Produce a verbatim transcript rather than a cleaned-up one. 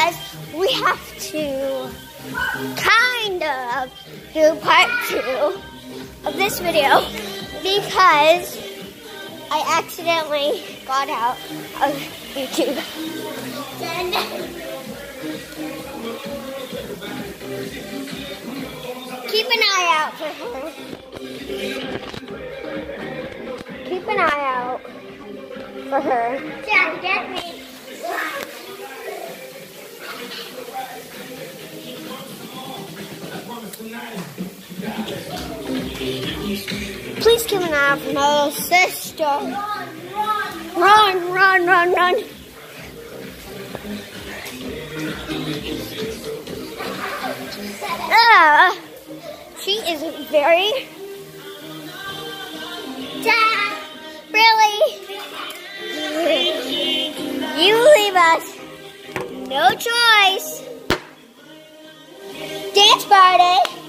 because we have to kind of do part two of this video because I accidentally got out of YouTube. Then keep an eye out for her. Keep an eye out for her. Dad, get me. Please keep an eye out for my little sister. Run, run, run, run, run. Uh, she is very... Dad, really? You leave us. No choice. Dance party.